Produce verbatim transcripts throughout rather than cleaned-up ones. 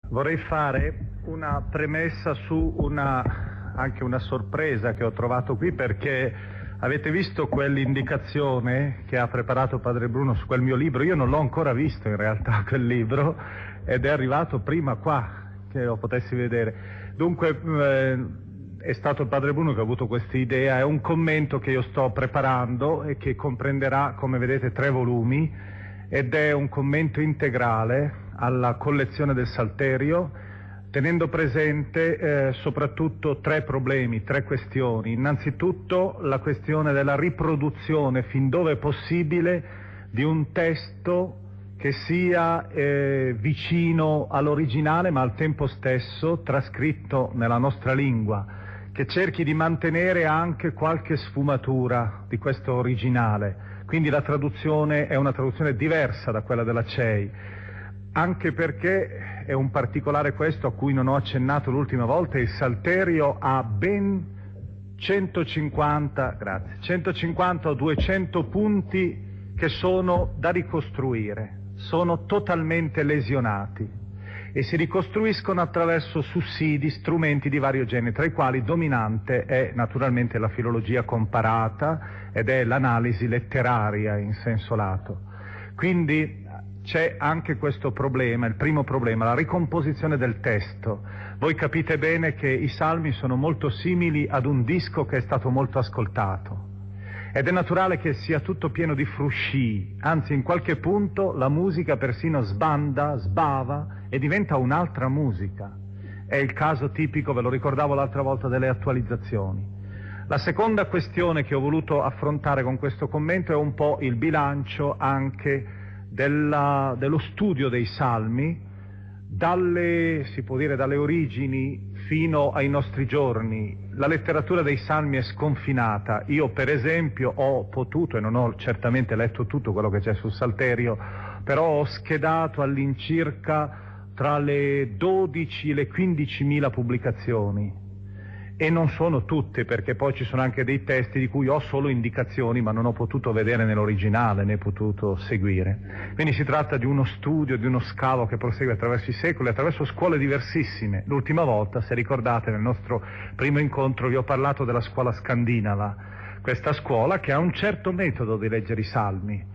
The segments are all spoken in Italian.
Vorrei fare una premessa su una, anche una sorpresa che ho trovato qui, perché avete visto quell'indicazione che ha preparato Padre Bruno su quel mio libro? Io non l'ho ancora visto in realtà quel libro, ed è arrivato prima qua che lo potessi vedere. Dunque eh, è stato il Padre Bruno che ha avuto questa idea. È un commento che io sto preparando e che comprenderà, come vedete, tre volumi, ed è un commento integrale alla collezione del Salterio, tenendo presente eh, soprattutto tre problemi, tre questioni. Innanzitutto la questione della riproduzione, fin dove è possibile, di un testo che sia eh, vicino all'originale, ma al tempo stesso trascritto nella nostra lingua, che cerchi di mantenere anche qualche sfumatura di questo originale. Quindi la traduzione è una traduzione diversa da quella della C E I, anche perché è un particolare questo a cui non ho accennato l'ultima volta: il Salterio ha ben centocinquanta, grazie, centocinquanta o duecento punti che sono da ricostruire, sono totalmente lesionati e si ricostruiscono attraverso sussidi, strumenti di vario genere, tra i quali dominante è naturalmente la filologia comparata ed è l'analisi letteraria in senso lato. Quindi c'è anche questo problema, il primo problema, la ricomposizione del testo. Voi capite bene che i salmi sono molto simili ad un disco che è stato molto ascoltato, ed è naturale che sia tutto pieno di frusci, anzi in qualche punto la musica persino sbanda, sbava e diventa un'altra musica. È il caso tipico, ve lo ricordavo l'altra volta, delle attualizzazioni. La seconda questione che ho voluto affrontare con questo commento è un po' il bilancio anche della, dello studio dei salmi, dalle, si può dire, dalle origini fino ai nostri giorni. La letteratura dei salmi è sconfinata. Io per esempio ho potuto, e non ho certamente letto tutto quello che c'è sul Salterio, però ho schedato all'incirca tra le dodici e le quindicimila pubblicazioni. E non sono tutte, perché poi ci sono anche dei testi di cui ho solo indicazioni, ma non ho potuto vedere nell'originale, né potuto seguire. Quindi si tratta di uno studio, di uno scavo che prosegue attraverso i secoli, attraverso scuole diversissime. L'ultima volta, se ricordate, nel nostro primo incontro vi ho parlato della scuola scandinava, questa scuola che ha un certo metodo di leggere i salmi.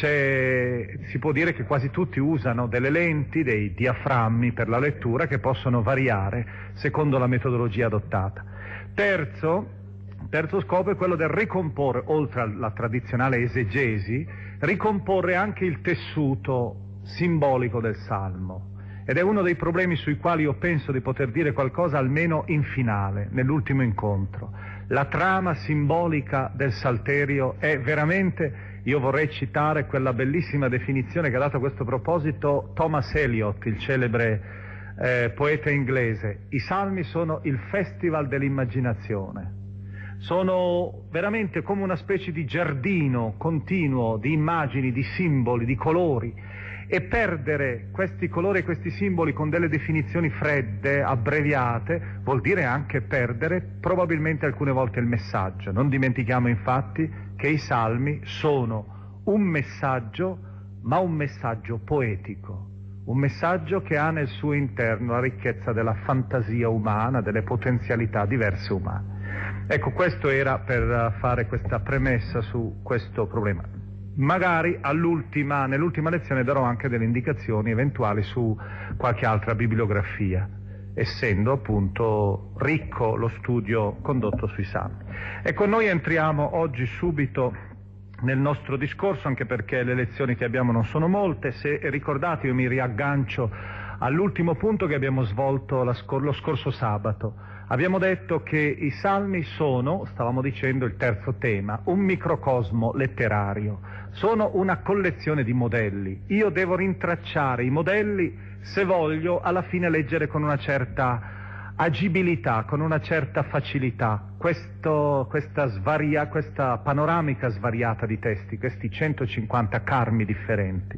C'è, si può dire che quasi tutti usano delle lenti, dei diaframmi per la lettura che possono variare secondo la metodologia adottata. Terzo, terzo scopo è quello del ricomporre, oltre alla tradizionale esegesi, ricomporre anche il tessuto simbolico del salmo. Ed è uno dei problemi sui quali io penso di poter dire qualcosa almeno in finale, nell'ultimo incontro. La trama simbolica del Salterio è veramente, io vorrei citare quella bellissima definizione che ha dato a questo proposito Thomas Eliot, il celebre eh, poeta inglese. I salmi sono il festival dell'immaginazione, sono veramente come una specie di giardino continuo di immagini, di simboli, di colori, e perdere questi colori e questi simboli con delle definizioni fredde, abbreviate, vuol dire anche perdere probabilmente alcune volte il messaggio. Non dimentichiamo infatti che i salmi sono un messaggio, ma un messaggio poetico, un messaggio che ha nel suo interno la ricchezza della fantasia umana, delle potenzialità diverse umane. Ecco, questo era per fare questa premessa su questo problema. Magari all'ultima, nell'ultima lezione darò anche delle indicazioni eventuali su qualche altra bibliografia, essendo appunto ricco lo studio condotto sui salmi. Ecco, noi entriamo oggi subito nel nostro discorso, anche perché le lezioni che abbiamo non sono molte. Se ricordate, io mi riaggancio all'ultimo punto che abbiamo svolto la scor- lo scorso sabato. Abbiamo detto che i salmi sono, stavamo dicendo il terzo tema, un microcosmo letterario, sono una collezione di modelli. Io devo rintracciare i modelli se voglio alla fine leggere con una certa agibilità, con una certa facilità, questo, questa, svaria, questa panoramica svariata di testi, questi centocinquanta carmi differenti.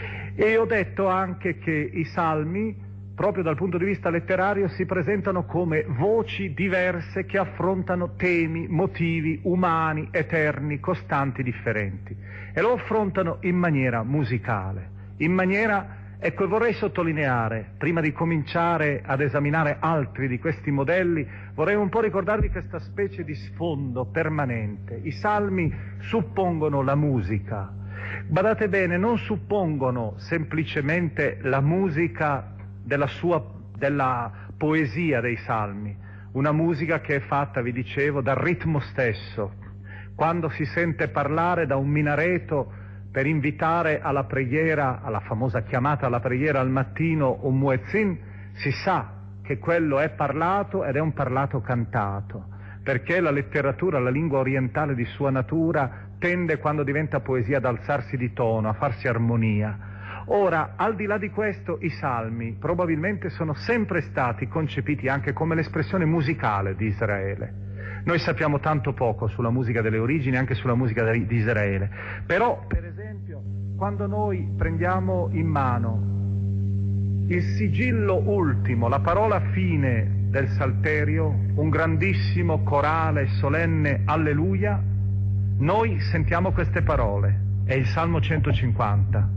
E ho detto anche che i salmi, proprio dal punto di vista letterario, si presentano come voci diverse che affrontano temi, motivi umani, eterni, costanti, differenti, e lo affrontano in maniera musicale, in maniera Ecco, vorrei sottolineare, prima di cominciare ad esaminare altri di questi modelli, vorrei un po' ricordarvi questa specie di sfondo permanente. I salmi suppongono la musica. Badate bene, non suppongono semplicemente la musica della sua, della poesia dei salmi, una musica che è fatta, vi dicevo, dal ritmo stesso. Quando si sente parlare da un minareto per invitare alla preghiera, alla famosa chiamata alla preghiera al mattino, un muezzin, si sa che quello è parlato ed è un parlato cantato, perché la letteratura, la lingua orientale di sua natura, tende, quando diventa poesia, ad alzarsi di tono, a farsi armonia. Ora, al di là di questo, i salmi probabilmente sono sempre stati concepiti anche come l'espressione musicale di Israele. Noi sappiamo tanto poco sulla musica delle origini, anche sulla musica di Israele. Però, per esempio, quando noi prendiamo in mano il sigillo ultimo, la parola fine del Salterio, un grandissimo corale solenne Alleluia, noi sentiamo queste parole. È il Salmo centocinquanta.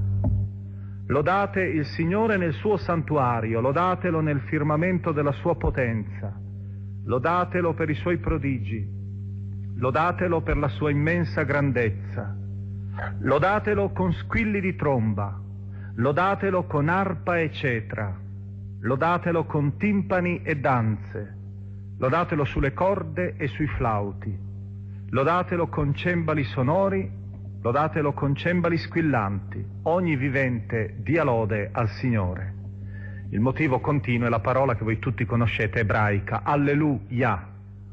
Lodate il Signore nel suo santuario, lodatelo nel firmamento della sua potenza. Lodatelo per i suoi prodigi, lodatelo per la sua immensa grandezza, lodatelo con squilli di tromba, lodatelo con arpa e cetra, lodatelo con timpani e danze, lodatelo sulle corde e sui flauti, lodatelo con cembali sonori, lodatelo con cembali squillanti, ogni vivente dia lode al Signore. Il motivo continuo è la parola che voi tutti conoscete, ebraica, Alleluia.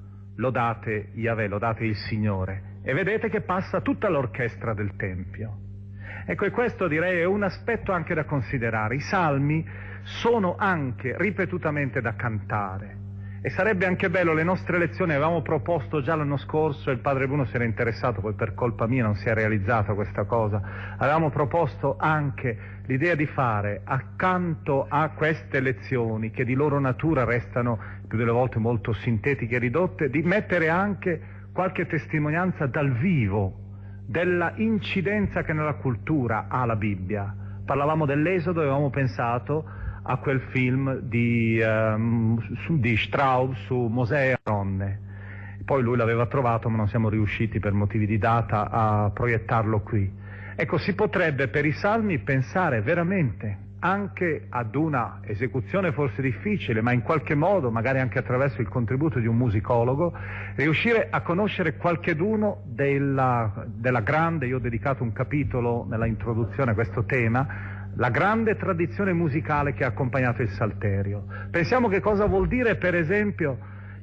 Lodate Yahweh, lodate il Signore. E vedete che passa tutta l'orchestra del Tempio. Ecco, e questo direi è un aspetto anche da considerare. I salmi sono anche ripetutamente da cantare. E sarebbe anche bello, le nostre lezioni avevamo proposto già l'anno scorso, e il padre Bruno si era interessato, poi per colpa mia non si è realizzata questa cosa, avevamo proposto anche l'idea di fare, accanto a queste lezioni, che di loro natura restano più delle volte molto sintetiche e ridotte, di mettere anche qualche testimonianza dal vivo della incidenza che nella cultura ha la Bibbia. Parlavamo dell'Esodo e avevamo pensato a quel film di, um, su, di Straub su Mosè e Aronne. Poi lui l'aveva trovato, ma non siamo riusciti per motivi di data a proiettarlo qui. Ecco, si potrebbe per i salmi pensare veramente anche ad una esecuzione forse difficile, ma in qualche modo, magari anche attraverso il contributo di un musicologo, riuscire a conoscere qualcheduno della, della grande, io ho dedicato un capitolo nella introduzione a questo tema, la grande tradizione musicale che ha accompagnato il Salterio. Pensiamo che cosa vuol dire, per esempio,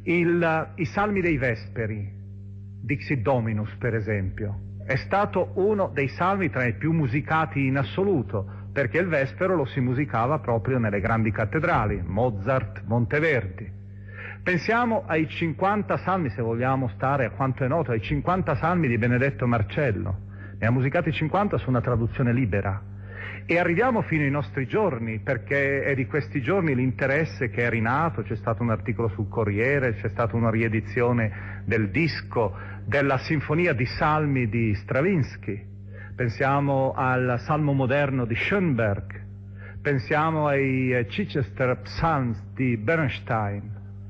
il, i salmi dei Vesperi, Dixit Dominus, per esempio. È stato uno dei salmi tra i più musicati in assoluto, perché il Vespero lo si musicava proprio nelle grandi cattedrali, Mozart, Monteverdi. Pensiamo ai cinquanta salmi, se vogliamo stare a quanto è noto, ai cinquanta salmi di Benedetto Marcello. Ne ha musicati cinquanta su una traduzione libera. E arriviamo fino ai nostri giorni, perché è di questi giorni l'interesse che è rinato, c'è stato un articolo sul Corriere, c'è stata una riedizione del disco della Sinfonia di Salmi di Stravinsky, pensiamo al Salmo moderno di Schoenberg, pensiamo ai Chichester Psalms di Bernstein.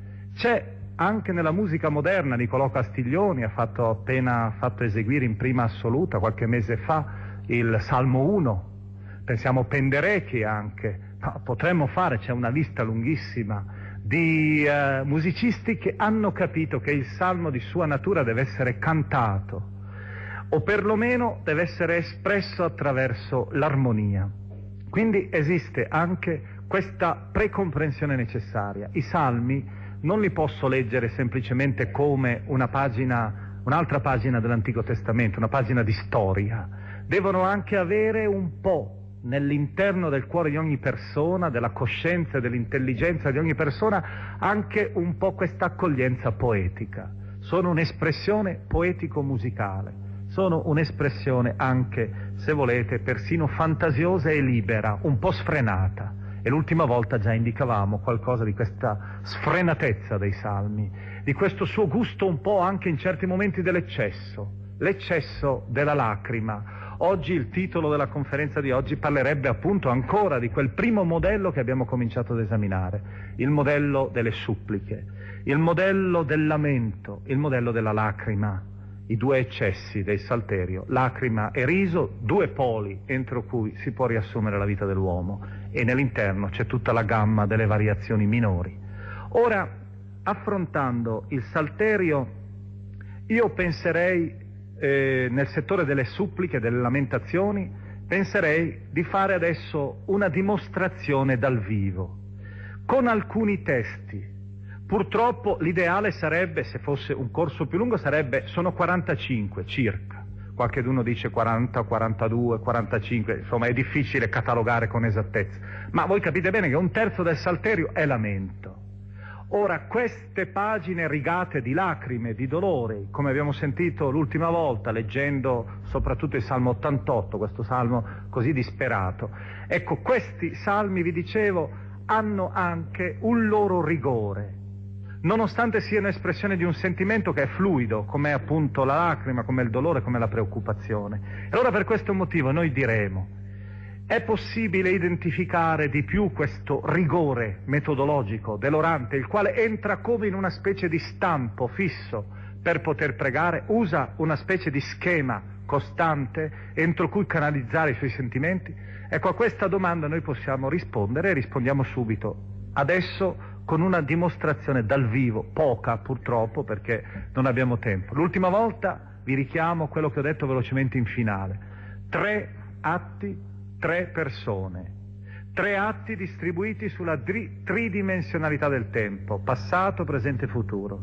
C'è anche nella musica moderna, Niccolò Castiglioni ha fatto, appena fatto eseguire in prima assoluta qualche mese fa il Salmo uno. Pensiamo a Penderecki anche, no, potremmo fare, c'è una lista lunghissima di uh, musicisti che hanno capito che il salmo di sua natura deve essere cantato, o perlomeno deve essere espresso attraverso l'armonia. Quindi esiste anche questa precomprensione necessaria. I salmi non li posso leggere semplicemente come una pagina, un'altra pagina dell'Antico Testamento, una pagina di storia. Devono anche avere un po' nell'interno del cuore di ogni persona, della coscienza e dell'intelligenza di ogni persona, anche un po' questa accoglienza poetica. Sono un'espressione poetico-musicale, sono un'espressione anche, se volete, persino fantasiosa e libera, un po' sfrenata. E l'ultima volta già indicavamo qualcosa di questa sfrenatezza dei salmi, di questo suo gusto un po' anche in certi momenti dell'eccesso, l'eccesso della lacrima, Oggi il titolo della conferenza di oggi parlerebbe appunto ancora di quel primo modello che abbiamo cominciato ad esaminare, il modello delle suppliche, il modello del lamento, il modello della lacrima, i due eccessi del Salterio, lacrima e riso, due poli entro cui si può riassumere la vita dell'uomo, e nell'interno c'è tutta la gamma delle variazioni minori. Ora, affrontando il Salterio, io penserei, eh, nel settore delle suppliche, delle lamentazioni, penserei di fare adesso una dimostrazione dal vivo, con alcuni testi. Purtroppo l'ideale sarebbe, se fosse un corso più lungo, sarebbe, sono quarantacinque circa, qualcheduno dice quaranta, quarantadue, quarantacinque, insomma è difficile catalogare con esattezza, ma voi capite bene che un terzo del Salterio è lamento. Ora, queste pagine rigate di lacrime, di dolore, come abbiamo sentito l'ultima volta leggendo soprattutto il Salmo ottantotto, questo salmo così disperato, ecco, questi salmi, vi dicevo, hanno anche un loro rigore, nonostante siano espressione di un sentimento che è fluido, come appunto la lacrima, come il dolore, come la preoccupazione. E allora per questo motivo noi diremo: è possibile identificare di più questo rigore metodologico dell'orante, il quale entra come in una specie di stampo fisso per poter pregare, usa una specie di schema costante entro cui canalizzare i suoi sentimenti? Ecco, a questa domanda noi possiamo rispondere e rispondiamo subito, adesso, con una dimostrazione dal vivo, poca purtroppo perché non abbiamo tempo. L'ultima volta vi richiamo quello che ho detto velocemente in finale: tre atti, tre persone, tre atti distribuiti sulla tri- tridimensionalità del tempo, passato, presente e futuro.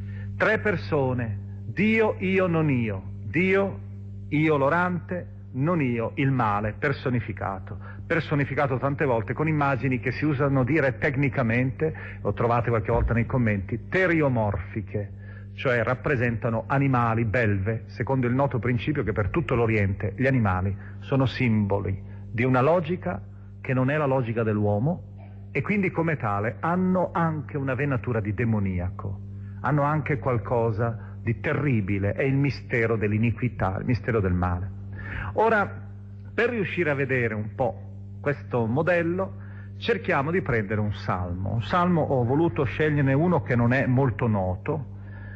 Tre persone, Dio, io, non io, Dio, io l'orante, non io, il male, personificato. Personificato tante volte con immagini che si usano dire tecnicamente, lo trovate qualche volta nei commenti, teriomorfiche, cioè rappresentano animali, belve, secondo il noto principio che per tutto l'Oriente gli animali sono simboli di una logica che non è la logica dell'uomo e quindi come tale hanno anche una venatura di demoniaco, hanno anche qualcosa di terribile, è il mistero dell'iniquità, il mistero del male. Ora, per riuscire a vedere un po' questo modello, cerchiamo di prendere un salmo. Un salmo, ho voluto sceglierne uno che non è molto noto,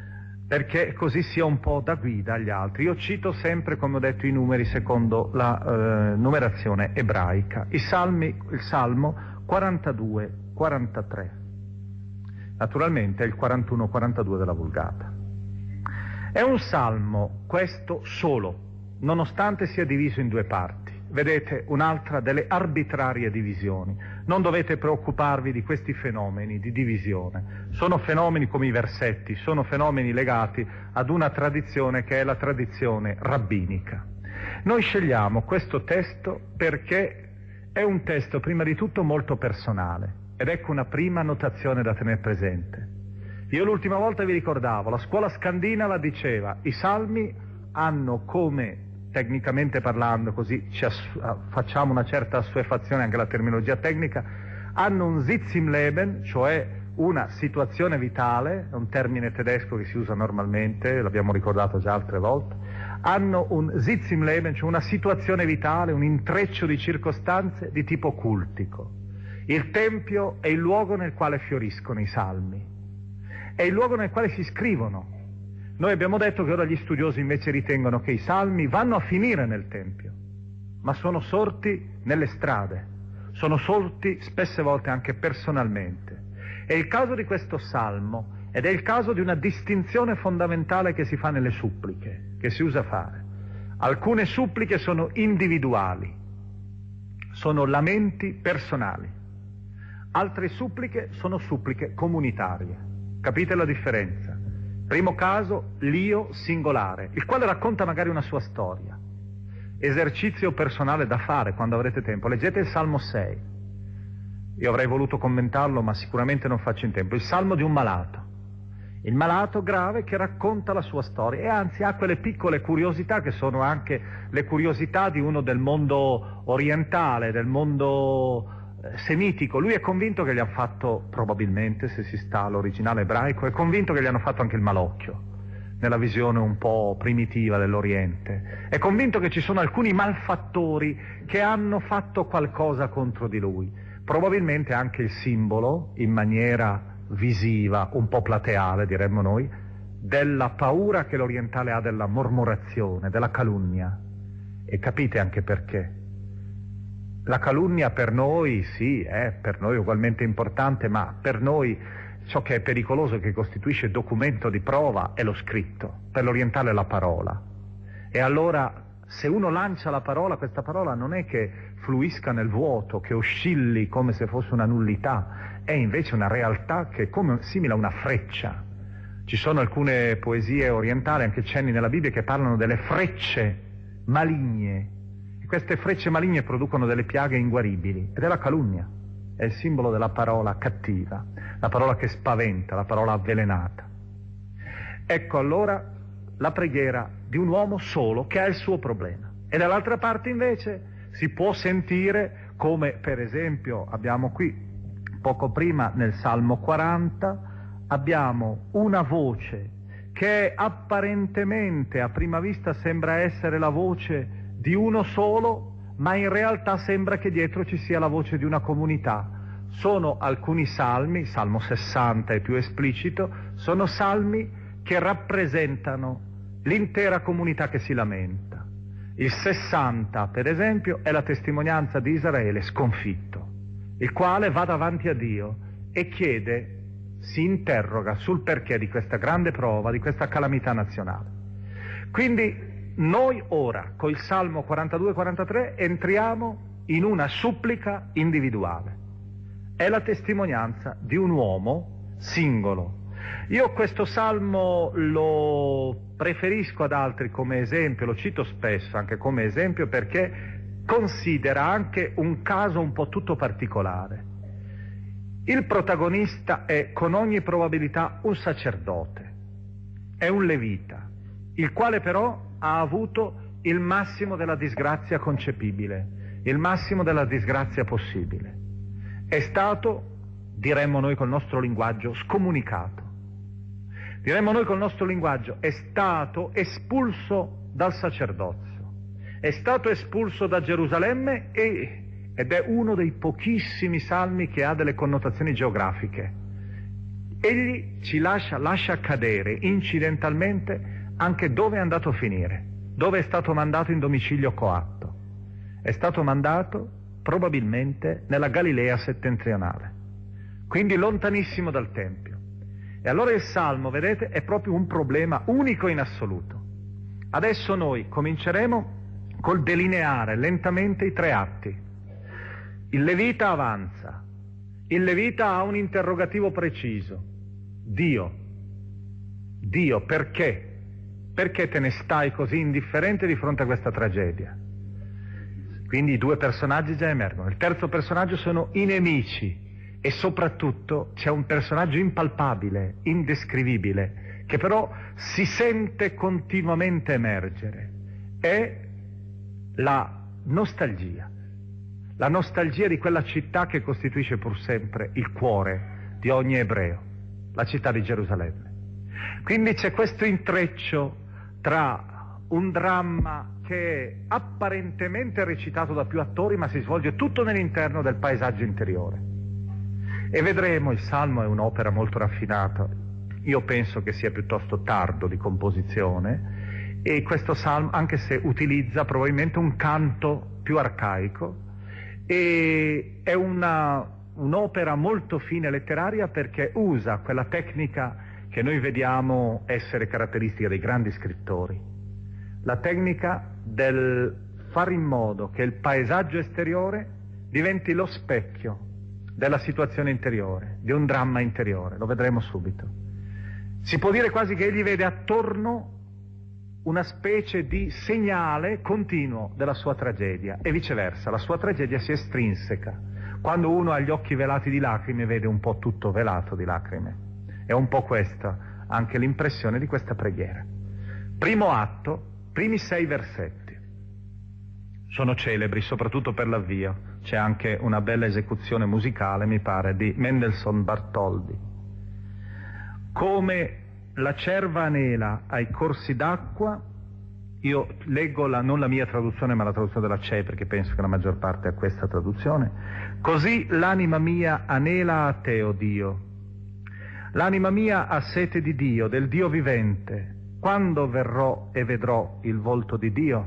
perché così sia un po' da guida agli altri. Io cito sempre, come ho detto, i numeri secondo la eh, numerazione ebraica. I salmi, il salmo quarantadue quarantatré. Naturalmente è il quarantuno quarantadue della Vulgata. È un salmo, questo solo, nonostante sia diviso in due parti. Vedete, un'altra delle arbitrarie divisioni. Non dovete preoccuparvi di questi fenomeni di divisione. Sono fenomeni come i versetti, sono fenomeni legati ad una tradizione che è la tradizione rabbinica. Noi scegliamo questo testo perché è un testo prima di tutto molto personale, ed ecco una prima notazione da tenere presente. Io l'ultima volta vi ricordavo, la scuola scandinava diceva i salmi hanno come, tecnicamente parlando, così ci ass- facciamo una certa assuefazione anche alla terminologia tecnica, hanno un Sitzimleben, cioè una situazione vitale, è un termine tedesco che si usa normalmente, l'abbiamo ricordato già altre volte, hanno un Sitzimleben, cioè una situazione vitale, un intreccio di circostanze di tipo cultico. Il Tempio è il luogo nel quale fioriscono i salmi, è il luogo nel quale si scrivono. Noi abbiamo detto che ora gli studiosi invece ritengono che i salmi vanno a finire nel Tempio, ma sono sorti nelle strade, sono sorti spesse volte anche personalmente. È il caso di questo salmo ed è il caso di una distinzione fondamentale che si fa nelle suppliche, che si usa fare. Alcune suppliche sono individuali, sono lamenti personali, altre suppliche sono suppliche comunitarie. Capite la differenza? Primo caso, l'io singolare, il quale racconta magari una sua storia. Esercizio personale da fare quando avrete tempo. Leggete il Salmo sei. Io avrei voluto commentarlo, ma sicuramente non faccio in tempo. Il Salmo di un malato. Il malato grave che racconta la sua storia e anzi ha quelle piccole curiosità che sono anche le curiosità di uno del mondo orientale, del mondo semitico. Lui è convinto che gli hanno fatto, probabilmente, se si sta all'originale ebraico, è convinto che gli hanno fatto anche il malocchio, nella visione un po' primitiva dell'Oriente. È convinto che ci sono alcuni malfattori che hanno fatto qualcosa contro di lui. Probabilmente anche il simbolo, in maniera visiva, un po' plateale diremmo noi, della paura che l'orientale ha della mormorazione, della calunnia. E capite anche perché. La calunnia per noi, sì, è per noi ugualmente importante, ma per noi ciò che è pericoloso, che costituisce documento di prova, è lo scritto. Per l'orientale è la parola. E allora, se uno lancia la parola, questa parola non è che fluisca nel vuoto, che oscilli come se fosse una nullità, è invece una realtà che è come, simile a una freccia. Ci sono alcune poesie orientali, anche cenni nella Bibbia, che parlano delle frecce maligne. E queste frecce maligne producono delle piaghe inguaribili, ed è la calunnia. È il simbolo della parola cattiva, la parola che spaventa, la parola avvelenata. Ecco allora la preghiera di un uomo solo che ha il suo problema. E dall'altra parte invece si può sentire, come per esempio abbiamo qui poco prima nel Salmo quaranta, abbiamo una voce che apparentemente a prima vista sembra essere la voce di uno solo, ma in realtà sembra che dietro ci sia la voce di una comunità. Sono alcuni salmi, Salmo sessanta è più esplicito, sono salmi che rappresentano l'intera comunità che si lamenta. Il sessanta, per esempio, è la testimonianza di Israele sconfitto, il quale va davanti a Dio e chiede, si interroga sul perché di questa grande prova, di questa calamità nazionale. Quindi noi ora, con il Salmo quarantadue quarantatré, entriamo in una supplica individuale. È la testimonianza di un uomo singolo. Io questo Salmo lo preferisco ad altri come esempio, lo cito spesso anche come esempio perché considera anche un caso un po' tutto particolare. Il protagonista è con ogni probabilità un sacerdote, è un levita, il quale però ha avuto il massimo della disgrazia concepibile, il massimo della disgrazia possibile. È stato, diremmo noi col nostro linguaggio, scomunicato. Diremmo noi col nostro linguaggio, è stato espulso dal sacerdozio, è stato espulso da Gerusalemme e, ed è uno dei pochissimi salmi che ha delle connotazioni geografiche. Egli ci lascia, lascia cadere incidentalmente anche dove è andato a finire, dove è stato mandato in domicilio coatto. È stato mandato probabilmente nella Galilea settentrionale, quindi lontanissimo dal Tempio. E allora il Salmo, vedete, è proprio un problema unico in assoluto. Adesso noi cominceremo col delineare lentamente i tre atti. Il Levita avanza, il Levita ha un interrogativo preciso. Dio, Dio, perché? Perché te ne stai così indifferente di fronte a questa tragedia? Quindi i due personaggi già emergono. Il terzo personaggio sono i nemici e soprattutto c'è un personaggio impalpabile, indescrivibile, che però si sente continuamente emergere. È la nostalgia. La nostalgia di quella città che costituisce pur sempre il cuore di ogni ebreo, la città di Gerusalemme. Quindi c'è questo intreccio tra un dramma che è apparentemente recitato da più attori, ma si svolge tutto nell'interno del paesaggio interiore. E vedremo, il Salmo è un'opera molto raffinata, io penso che sia piuttosto tardo di composizione, e questo Salmo, anche se utilizza probabilmente un canto più arcaico, e è una, un'opera molto fine letteraria perché usa quella tecnica che noi vediamo essere caratteristica dei grandi scrittori, la tecnica del fare in modo che il paesaggio esteriore diventi lo specchio della situazione interiore, di un dramma interiore, lo vedremo subito. Si può dire quasi che egli vede attorno una specie di segnale continuo della sua tragedia e viceversa, la sua tragedia si estrinseca. Quando uno ha gli occhi velati di lacrime vede un po' tutto velato di lacrime. È un po' questa anche l'impressione di questa preghiera. Primo atto, primi sei versetti. Sono celebri soprattutto per l'avvio. C'è anche una bella esecuzione musicale, mi pare, di Mendelssohn Bartholdy. Come la cerva anela ai corsi d'acqua. Io leggo la, non la mia traduzione ma la traduzione della C E, perché penso che la maggior parte ha questa traduzione. Così l'anima mia anela a te, o Dio. L'anima mia ha sete di Dio, del Dio vivente. Quando verrò e vedrò il volto di Dio?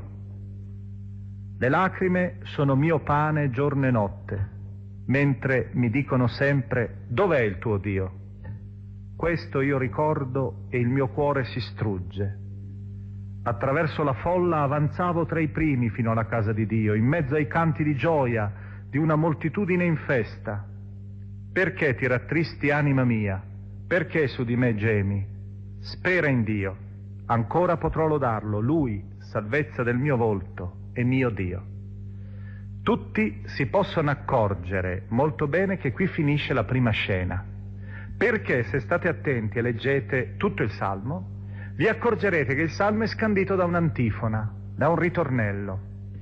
Le lacrime sono mio pane giorno e notte, mentre mi dicono sempre: dov'è il tuo Dio? Questo io ricordo e il mio cuore si strugge. Attraverso la folla avanzavo tra i primi fino alla casa di Dio, in mezzo ai canti di gioia di una moltitudine in festa. Perché ti rattristi, anima mia? Perché su di me gemi? Spera in Dio, ancora potrò lodarlo, Lui, salvezza del mio volto e mio Dio. Tutti si possono accorgere molto bene che qui finisce la prima scena, perché se state attenti e leggete tutto il Salmo, vi accorgerete che il Salmo è scandito da un'antifona, da un ritornello,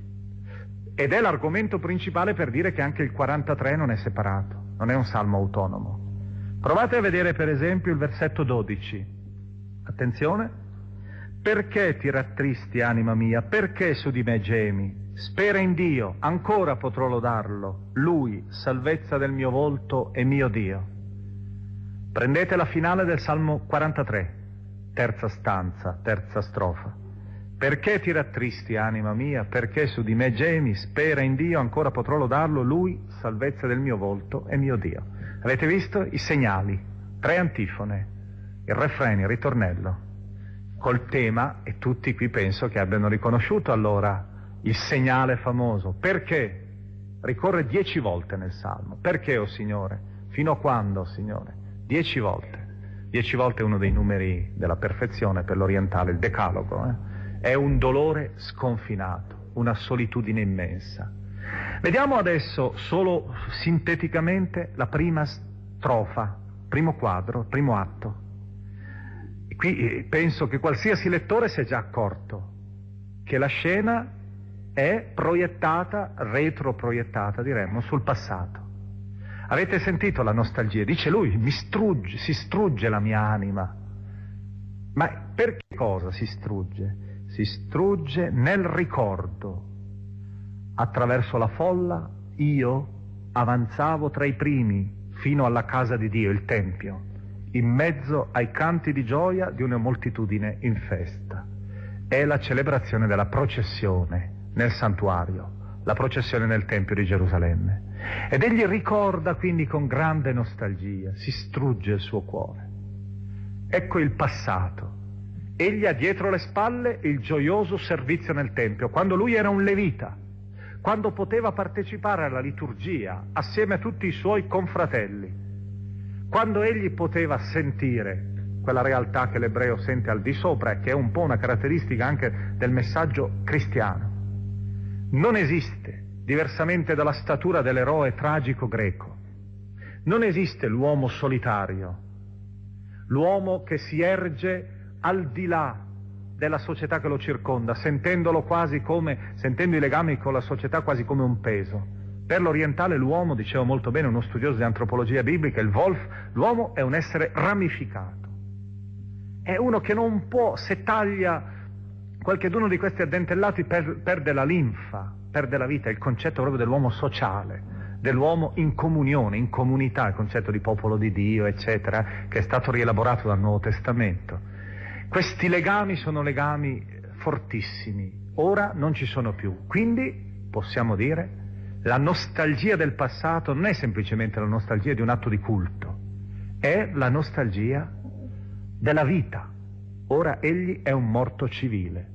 ed è l'argomento principale per dire che anche il quarantatré non è separato, non è un Salmo autonomo. Provate a vedere per esempio il versetto dodici. Attenzione. Perché ti rattristi, anima mia? Perché su di me gemi? Spera in Dio, ancora potrò lodarlo, Lui, salvezza del mio volto e mio Dio. Prendete la finale del Salmo quarantatré. Terza stanza, terza strofa. Perché ti rattristi, anima mia? Perché su di me gemi? Spera in Dio, ancora potrò lodarlo, Lui, salvezza del mio volto e mio Dio. Avete visto i segnali? Tre antifone, il refrain, il ritornello, col tema, e tutti qui penso che abbiano riconosciuto allora il segnale famoso. Perché? Ricorre dieci volte nel Salmo. Perché, o oh Signore? Fino a quando, Signore? Dieci volte. Dieci volte è uno dei numeri della perfezione per l'orientale, il decalogo. Eh? È un dolore sconfinato, una solitudine immensa. Vediamo adesso solo sinteticamente la prima strofa, primo quadro, primo atto. Qui penso che qualsiasi lettore si è già accorto che la scena è proiettata, retroproiettata, diremmo, sul passato. Avete sentito la nostalgia? Dice lui, mi strugge, si strugge la mia anima. Ma per che cosa si strugge? Si strugge nel ricordo. Attraverso la folla io avanzavo tra i primi fino alla casa di Dio, il Tempio, in mezzo ai canti di gioia di una moltitudine in festa. È la celebrazione della processione nel santuario, la processione nel Tempio di Gerusalemme. Ed egli ricorda quindi con grande nostalgia, si strugge il suo cuore. Ecco il passato. Egli ha dietro le spalle il gioioso servizio nel Tempio, quando lui era un levita, quando poteva partecipare alla liturgia assieme a tutti i suoi confratelli, quando egli poteva sentire quella realtà che l'ebreo sente al di sopra e che è un po' una caratteristica anche del messaggio cristiano. Non esiste, diversamente dalla statura dell'eroe tragico greco, non esiste l'uomo solitario, l'uomo che si erge al di là della società che lo circonda, sentendolo quasi come, sentendo i legami con la società quasi come un peso. Per l'orientale l'uomo, diceva molto bene uno studioso di antropologia biblica, il Wolf, l'uomo è un essere ramificato, è uno che non può, se taglia qualcheduno di questi addentellati per, perde la linfa, perde la vita, il concetto proprio dell'uomo sociale, dell'uomo in comunione, in comunità, il concetto di popolo di Dio, eccetera, che è stato rielaborato dal Nuovo Testamento. Questi legami sono legami fortissimi, ora non ci sono più, quindi possiamo dire la nostalgia del passato non è semplicemente la nostalgia di un atto di culto, è la nostalgia della vita. Ora egli è un morto civile.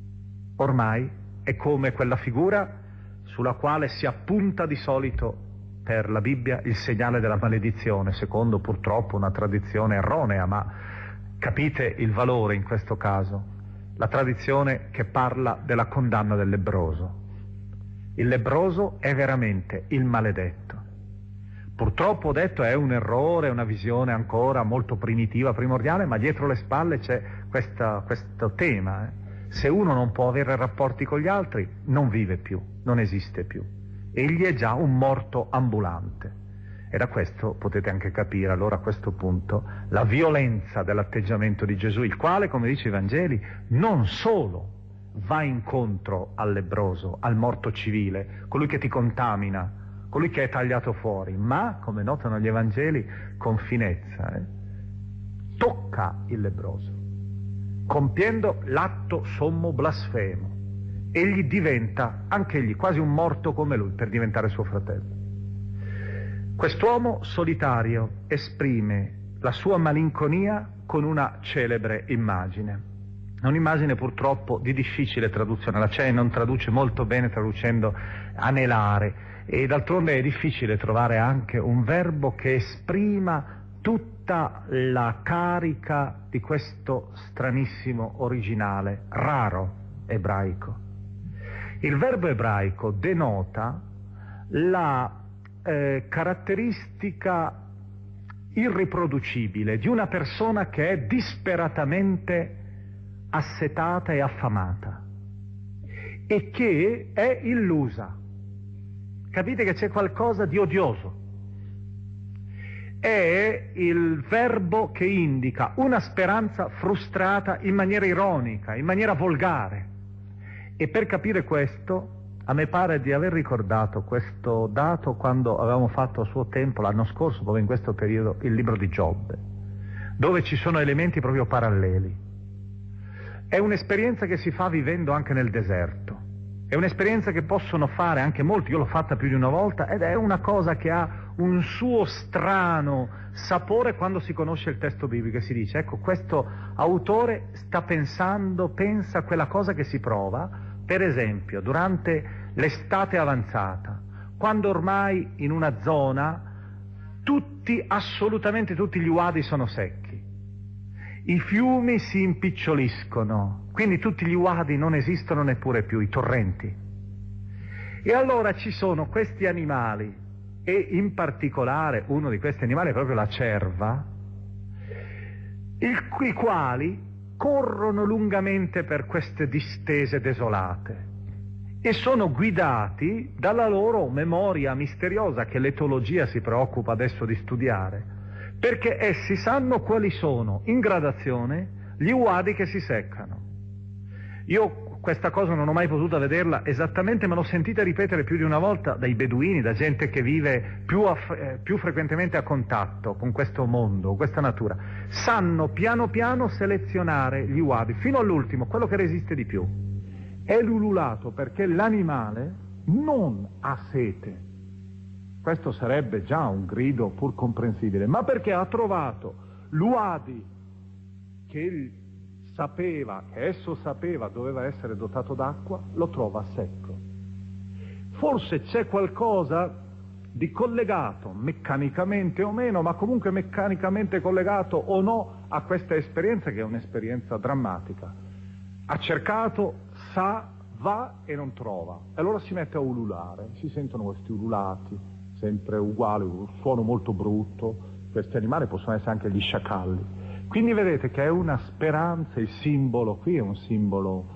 Ormai è come quella figura sulla quale si appunta di solito per la Bibbia il segnale della maledizione, secondo purtroppo una tradizione erronea, ma capite il valore in questo caso, la tradizione che parla della condanna del lebbroso. Il lebbroso è veramente il maledetto. Purtroppo, ho detto, è un errore, una visione ancora molto primitiva, primordiale, ma dietro le spalle c'è questa, questo tema. Eh. Se uno non può avere rapporti con gli altri, non vive più, non esiste più. Egli è già un morto ambulante. E da questo potete anche capire allora a questo punto la violenza dell'atteggiamento di Gesù, il quale, come dice i Vangeli, non solo va incontro al lebbroso, al morto civile, colui che ti contamina, colui che è tagliato fuori, ma, come notano gli Evangeli, con finezza, eh, tocca il lebbroso, compiendo l'atto sommo blasfemo. Egli diventa, anche egli, quasi un morto come lui, per diventare suo fratello. Quest'uomo solitario esprime la sua malinconia con una celebre immagine. Un'immagine purtroppo di difficile traduzione. La C E I non traduce molto bene traducendo anelare, e d'altronde è difficile trovare anche un verbo che esprima tutta la carica di questo stranissimo originale, raro ebraico. Il verbo ebraico denota la eh, caratteristica irriproducibile di una persona che è disperatamente assetata e affamata e che è illusa. Capite che c'è qualcosa di odioso. È il verbo che indica una speranza frustrata in maniera ironica, in maniera volgare. E per capire questo, a me pare di aver ricordato questo dato quando avevamo fatto a suo tempo, l'anno scorso, proprio in questo periodo, il libro di Giobbe, dove ci sono elementi proprio paralleli. È un'esperienza che si fa vivendo anche nel deserto. È un'esperienza che possono fare anche molti, io l'ho fatta più di una volta, ed è una cosa che ha un suo strano sapore quando si conosce il testo biblico e si dice, ecco, questo autore sta pensando, pensa a quella cosa che si prova, per esempio, durante l'estate avanzata, quando ormai in una zona tutti, assolutamente tutti gli uadi sono secchi, i fiumi si impiccioliscono, quindi tutti gli uadi non esistono neppure più, i torrenti. E allora ci sono questi animali, e in particolare uno di questi animali è proprio la cerva, il, i quali corrono lungamente per queste distese desolate e sono guidati dalla loro memoria misteriosa che l'etologia si preoccupa adesso di studiare, perché essi sanno quali sono in gradazione gli uadi che si seccano. Io questa cosa non ho mai potuto vederla esattamente, ma l'ho sentita ripetere più di una volta dai beduini, da gente che vive più, a, eh, più frequentemente a contatto con questo mondo, questa natura. Sanno piano piano selezionare gli uadi, fino all'ultimo, quello che resiste di più. È l'ululato perché l'animale non ha sete. Questo sarebbe già un grido pur comprensibile, ma perché ha trovato l'uadi che sapeva, che esso sapeva doveva essere dotato d'acqua, lo trova secco. Forse c'è qualcosa di collegato, meccanicamente o meno, ma comunque meccanicamente collegato o no a questa esperienza, che è un'esperienza drammatica. Ha cercato, sa, va e non trova. E allora si mette a ululare, si sentono questi ululati, sempre uguali, un suono molto brutto. Questi animali possono essere anche gli sciacalli. Quindi vedete che è una speranza, il simbolo qui è un simbolo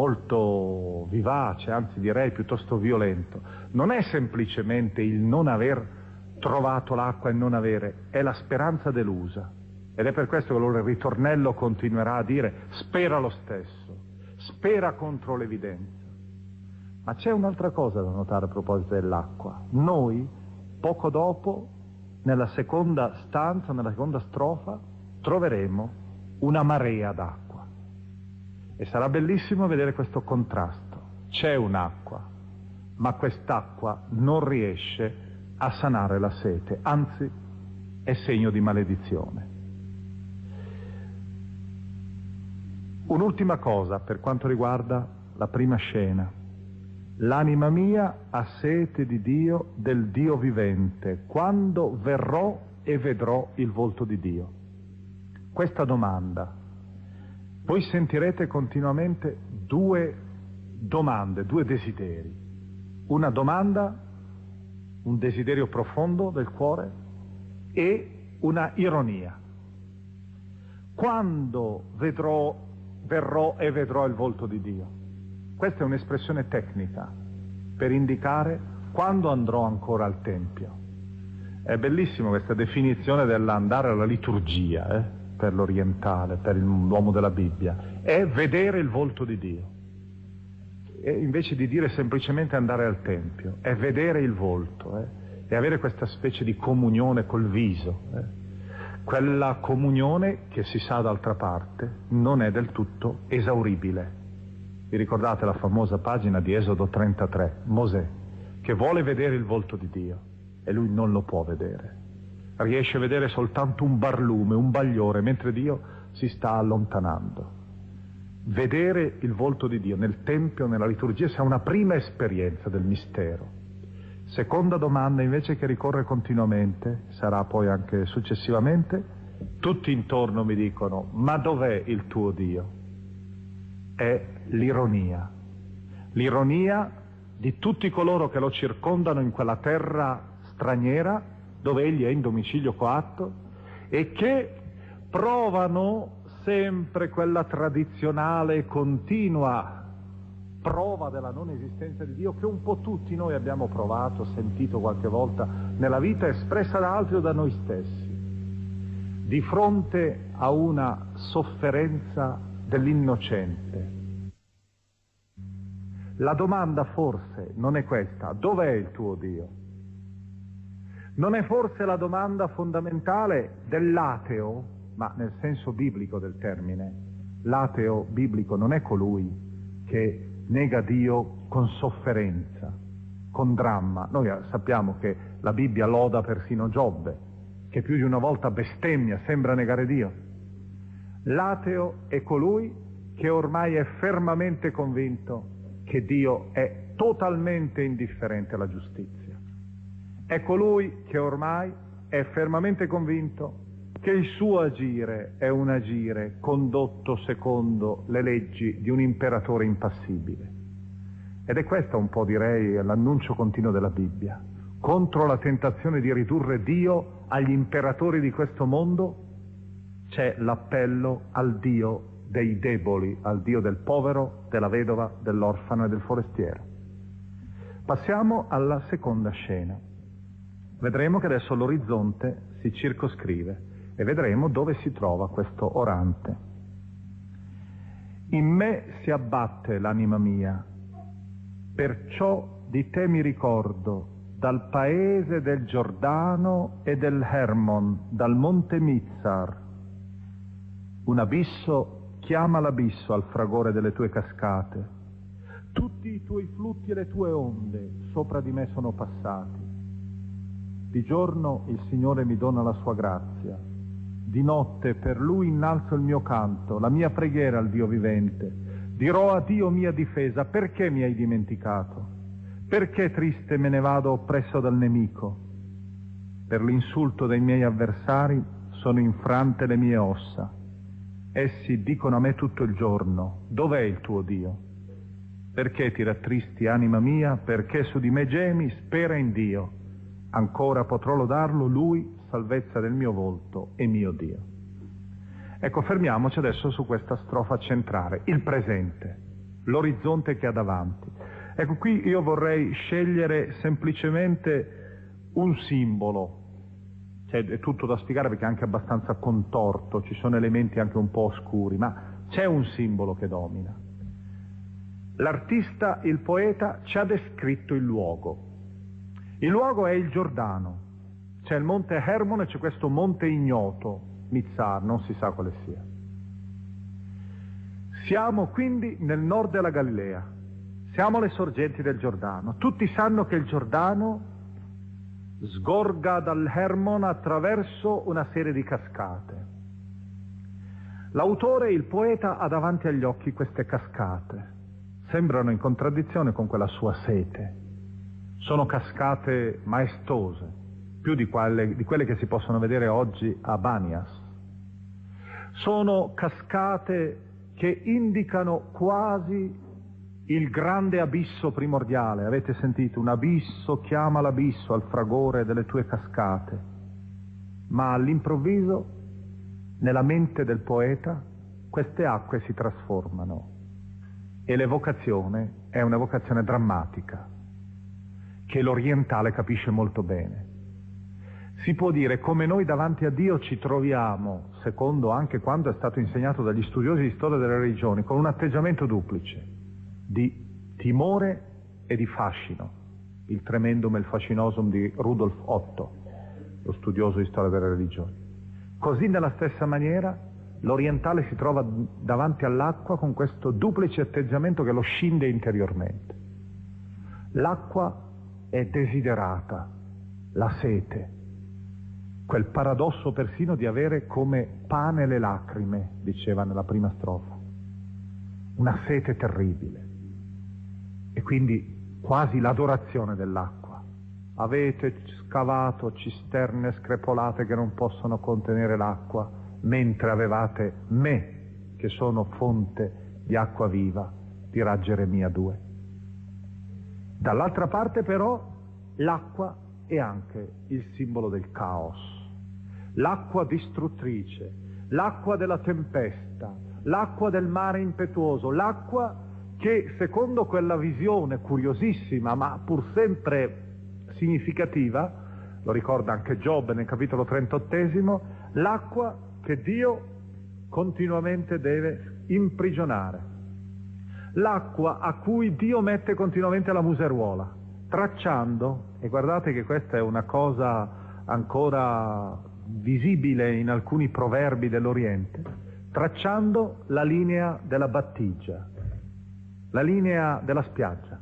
molto vivace, anzi direi piuttosto violento. Non è semplicemente il non aver trovato l'acqua e non avere, è la speranza delusa. Ed è per questo che allora il ritornello continuerà a dire spera lo stesso, spera contro l'evidenza. Ma c'è un'altra cosa da notare a proposito dell'acqua. Noi, poco dopo, nella seconda stanza, nella seconda strofa, troveremo una marea d'acqua e sarà bellissimo vedere questo contrasto. C'è un'acqua, ma quest'acqua non riesce a sanare la sete, anzi è segno di maledizione. Un'ultima cosa per quanto riguarda la prima scena. L'anima mia ha sete di Dio, del Dio vivente, quando verrò e vedrò il volto di Dio. Questa domanda, voi sentirete continuamente due domande, due desideri. Una domanda, un desiderio profondo del cuore e una ironia. Quando vedrò, verrò e vedrò il volto di Dio? Questa è un'espressione tecnica per indicare quando andrò ancora al Tempio. È bellissimo questa definizione dell'andare alla liturgia, eh, per l'orientale, per l'uomo della Bibbia, è vedere il volto di Dio. E invece di dire semplicemente andare al Tempio, è vedere il volto, eh, e avere questa specie di comunione col viso, eh. Quella comunione che si sa d'altra parte non è del tutto esauribile. Vi ricordate la famosa pagina di Esodo trentatré, Mosè, che vuole vedere il volto di Dio. E lui non lo può vedere, riesce a vedere soltanto un barlume, un bagliore, mentre Dio si sta allontanando. Vedere il volto di Dio nel Tempio, nella liturgia, sia una prima esperienza del mistero. Seconda domanda invece che ricorre continuamente, sarà poi anche successivamente, tutti intorno mi dicono: ma dov'è il tuo Dio? È l'ironia, l'ironia di tutti coloro che lo circondano in quella terra straniera, dove egli è in domicilio coatto, e che provano sempre quella tradizionale e continua prova della non esistenza di Dio che un po' tutti noi abbiamo provato, sentito qualche volta nella vita, espressa da altri o da noi stessi, di fronte a una sofferenza dell'innocente. La domanda forse non è questa: dov'è il tuo Dio? Non è forse la domanda fondamentale dell'ateo, ma nel senso biblico del termine. L'ateo biblico non è colui che nega Dio con sofferenza, con dramma. Noi sappiamo che la Bibbia loda persino Giobbe, che più di una volta bestemmia, sembra negare Dio. L'ateo è colui che ormai è fermamente convinto che Dio è totalmente indifferente alla giustizia. È colui che ormai è fermamente convinto che il suo agire è un agire condotto secondo le leggi di un imperatore impassibile. Ed è questo un po', direi, l'annuncio continuo della Bibbia. Contro la tentazione di ridurre Dio agli imperatori di questo mondo c'è l'appello al Dio dei deboli, al Dio del povero, della vedova, dell'orfano e del forestiero. Passiamo alla seconda scena. Vedremo che adesso l'orizzonte si circoscrive e vedremo dove si trova questo orante. In me si abbatte l'anima mia, perciò di te mi ricordo, dal paese del Giordano e del Hermon, dal monte Mizzar. Un abisso chiama l'abisso al fragore delle tue cascate. Tutti i tuoi flutti e le tue onde sopra di me sono passati. Di giorno il Signore mi dona la sua grazia, di notte per Lui innalzo il mio canto, la mia preghiera al Dio vivente. Dirò a Dio mia difesa: perché mi hai dimenticato? Perché triste me ne vado oppresso dal nemico? Per l'insulto dei miei avversari sono infrante le mie ossa. Essi dicono a me tutto il giorno: dov'è il tuo Dio? Perché ti rattristi, anima mia? Perché su di me gemi? Spera in Dio. Ancora potrò lodarlo, Lui, salvezza del mio volto e mio Dio. Ecco, fermiamoci adesso su questa strofa centrale, il presente, l'orizzonte che ha davanti. Ecco, qui io vorrei scegliere semplicemente un simbolo. C'è è tutto da spiegare perché è anche abbastanza contorto, ci sono elementi anche un po' oscuri, ma c'è un simbolo che domina. L'artista, il poeta, ci ha descritto il luogo. Il luogo è il Giordano, c'è il monte Hermon e c'è questo monte ignoto, Mizzar, non si sa quale sia. Siamo quindi nel nord della Galilea, siamo alle sorgenti del Giordano. Tutti sanno che il Giordano sgorga dal Hermon attraverso una serie di cascate. L'autore, il poeta, ha davanti agli occhi queste cascate. Sembrano in contraddizione con quella sua sete. Sono cascate maestose, più di quelle, di quelle che si possono vedere oggi a Banias. Sono cascate che indicano quasi il grande abisso primordiale. Avete sentito? Un abisso chiama l'abisso al fragore delle tue cascate. Ma all'improvviso, nella mente del poeta, queste acque si trasformano e l'evocazione è un'evocazione drammatica, che l'orientale capisce molto bene. Si può dire come noi davanti a Dio ci troviamo, secondo anche quanto è stato insegnato dagli studiosi di storia delle religioni, con un atteggiamento duplice, di timore e di fascino, il tremendum e il fascinosum di Rudolf Otto, lo studioso di storia delle religioni. Così nella stessa maniera l'orientale si trova davanti all'acqua con questo duplice atteggiamento che lo scinde interiormente. L'acqua è desiderata, la sete, quel paradosso persino di avere come pane le lacrime, diceva nella prima strofa, una sete terribile, e quindi quasi l'adorazione dell'acqua. Avete scavato cisterne screpolate che non possono contenere l'acqua, mentre avevate me, che sono fonte di acqua viva, dirà Geremia due. Dall'altra parte però l'acqua è anche il simbolo del caos, l'acqua distruttrice, l'acqua della tempesta, l'acqua del mare impetuoso, l'acqua che secondo quella visione curiosissima ma pur sempre significativa, lo ricorda anche Giobbe nel capitolo trentottesimo, l'acqua che Dio continuamente deve imprigionare, l'acqua a cui Dio mette continuamente la museruola, tracciando, e guardate che questa è una cosa ancora visibile in alcuni proverbi dell'Oriente, tracciando la linea della battigia, la linea della spiaggia.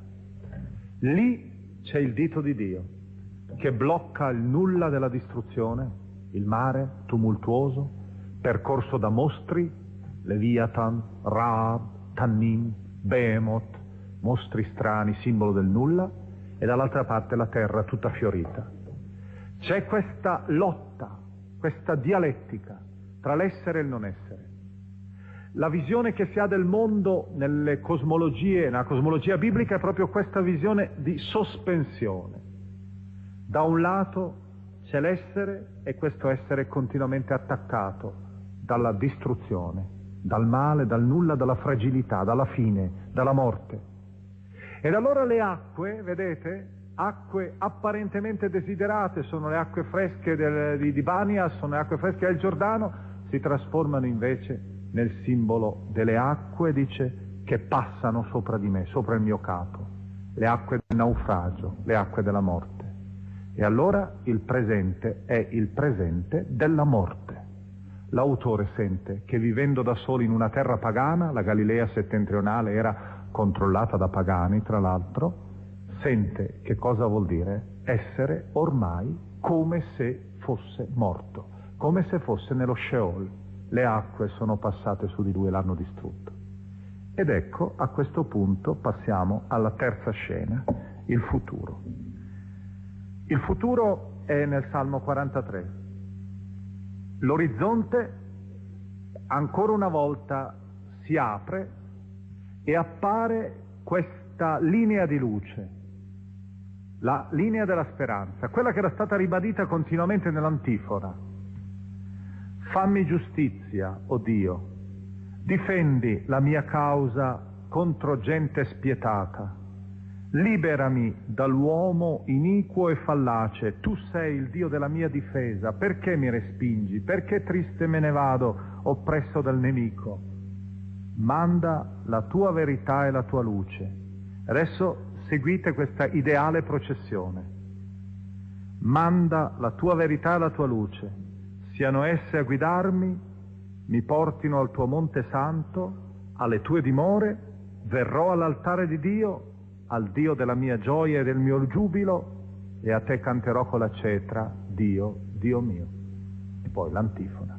Lì c'è il dito di Dio che blocca il nulla della distruzione, il mare tumultuoso, percorso da mostri, Leviathan, Raab, Tannin, Behemoth, mostri strani, simbolo del nulla, e dall'altra parte la terra tutta fiorita. C'è questa lotta, questa dialettica tra l'essere e il non essere. La visione che si ha del mondo nelle cosmologie, nella cosmologia biblica, è proprio questa visione di sospensione. Da un lato c'è l'essere, e questo essere è continuamente attaccato dalla distruzione, dal male, dal nulla, dalla fragilità, dalla fine, dalla morte. Ed allora le acque, vedete, acque apparentemente desiderate, sono le acque fresche del, di, di Bania, sono le acque fresche del Giordano, si trasformano invece nel simbolo delle acque, dice, che passano sopra di me, sopra il mio capo, le acque del naufragio, le acque della morte. E allora il presente è il presente della morte. L'autore sente che vivendo da solo in una terra pagana, la Galilea settentrionale era controllata da pagani tra l'altro, sente che cosa vuol dire essere ormai come se fosse morto, come se fosse nello Sheol. Le acque sono passate su di lui e l'hanno distrutto. Ed ecco, a questo punto passiamo alla terza scena, il futuro. Il futuro è nel Salmo quarantatré. L'orizzonte ancora una volta si apre e appare questa linea di luce, la linea della speranza, quella che era stata ribadita continuamente nell'antifona. Fammi giustizia, o Dio, difendi la mia causa contro gente spietata, liberami dall'uomo iniquo e fallace, tu sei il Dio della mia difesa, perché mi respingi, perché triste me ne vado, oppresso dal nemico? Manda la tua verità e la tua luce. Adesso seguite questa ideale processione. Manda la tua verità e la tua luce, siano esse a guidarmi, mi portino al tuo monte santo, alle tue dimore, verrò all'altare di Dio, al Dio della mia gioia e del mio giubilo, e a te canterò con la cetra, Dio, Dio mio. E poi l'antifona.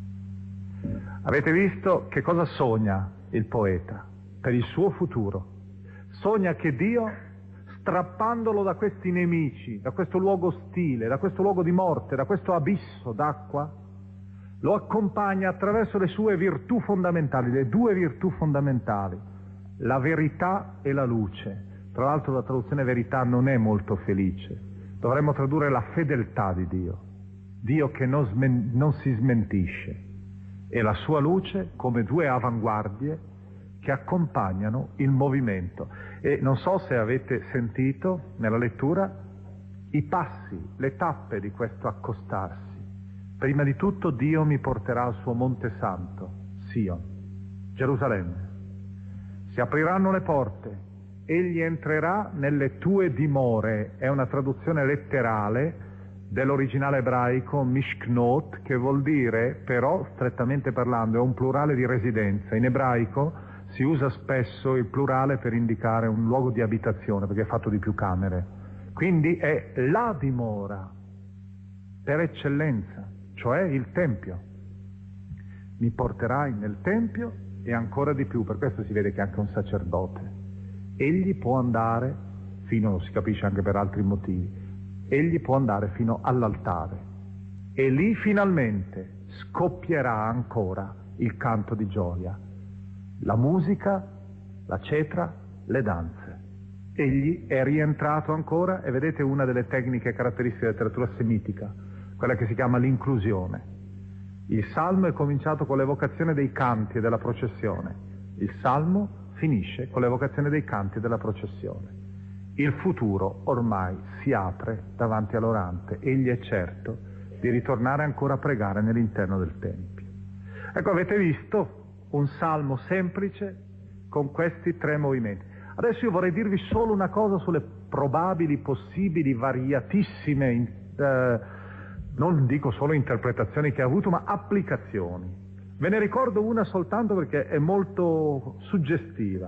Avete visto che cosa sogna il poeta per il suo futuro? Sogna che Dio, strappandolo da questi nemici, da questo luogo ostile, da questo luogo di morte, da questo abisso d'acqua, lo accompagna attraverso le sue virtù fondamentali, le due virtù fondamentali, la verità e la luce. Tra l'altro la traduzione verità non è molto felice, dovremmo tradurre la fedeltà di Dio, Dio che non, smen- non si smentisce, e la sua luce come due avanguardie che accompagnano il movimento. E non so se avete sentito nella lettura i passi, le tappe di questo accostarsi. Prima di tutto Dio mi porterà al suo Monte Santo, Sion, Gerusalemme. Si apriranno le porte, egli entrerà nelle tue dimore, è una traduzione letterale dell'originale ebraico mishknot, che vuol dire, però strettamente parlando, è un plurale di residenza. In ebraico si usa spesso il plurale per indicare un luogo di abitazione, perché è fatto di più camere. Quindi è la dimora per eccellenza, cioè il Tempio. Mi porterai nel Tempio e ancora di più, per questo si vede che è anche un sacerdote. Egli può andare fino, lo si capisce anche per altri motivi, egli può andare fino all'altare e lì finalmente scoppierà ancora il canto di gioia, la musica, la cetra, le danze. Egli è rientrato ancora, e vedete una delle tecniche caratteristiche della letteratura semitica, quella che si chiama l'inclusione. Il salmo è cominciato con l'evocazione dei canti e della processione, il salmo finisce con l'evocazione dei canti e della processione. Il futuro ormai si apre davanti all'orante, egli è certo di ritornare ancora a pregare nell'interno del Tempio. Ecco, avete visto un salmo semplice con questi tre movimenti. Adesso io vorrei dirvi solo una cosa sulle probabili, possibili, variatissime, eh, non dico solo interpretazioni che ha avuto, ma applicazioni. Ve ne ricordo una soltanto perché è molto suggestiva.